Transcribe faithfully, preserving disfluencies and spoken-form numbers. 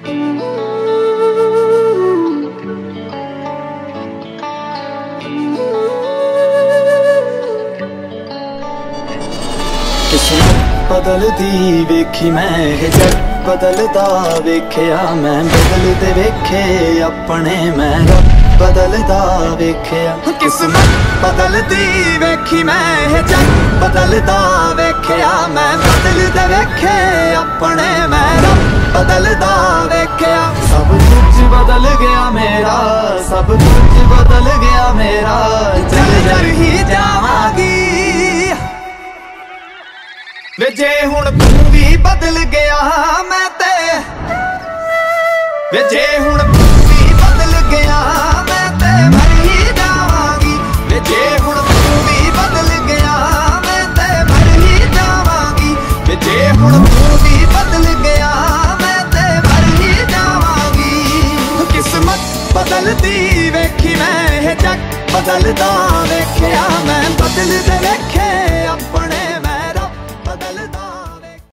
किस्मत बदलदी वेखी मैं जग बदलदा वेख्या मैं बदलदे वेखे अपने मैं रब बदलदा वेख्या। किस्मत बदलदी वेखी मैं जग बदलदा वेख्या मैं बदलदे वेखे अपने मैं रब बदलदा वेख्या। सब कुछ बदल गया मेरा, सब कुछ बदल गया मेरा, चल कर ही जावांगी वे जे हुण तू भी बदल गया मैं ते, वे जे हुण तू भी बदल गया मैं ते मर ही जावांगी। वे जे हुण तू भी बदल गया मैं ते मर ही जावांगी। वे जे हुण तू भी बदल गया मैं ते मर ही जावांगी। किस्मत बदलदी वेखी मैं जग बदलदा वेख्या मैं बदलदे वेखे